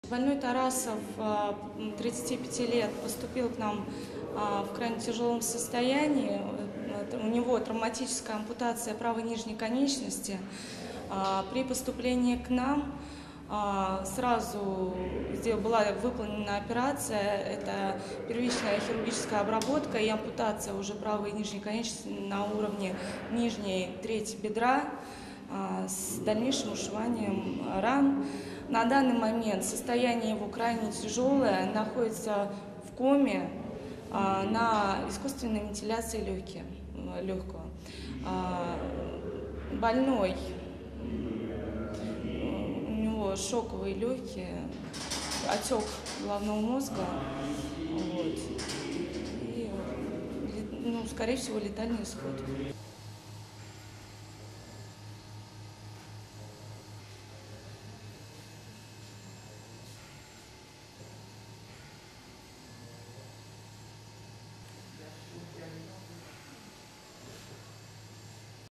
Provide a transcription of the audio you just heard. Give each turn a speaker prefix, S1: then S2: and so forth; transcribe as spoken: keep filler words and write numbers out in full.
S1: Больной Тарасов, тридцати пяти лет, поступил к нам в крайне тяжелом состоянии. У него травматическая ампутация правой нижней конечности. При поступлении к нам сразу была выполнена операция, это первичная хирургическая обработка и ампутация уже правой нижней конечности на уровне нижней трети бедра с дальнейшим ушиванием ран. На данный момент состояние его крайне тяжелое, находится в коме на искусственной вентиляции легкого. Больной, у него шоковые легкие, отек головного мозга, вот, и, ну, скорее всего, летальный исход.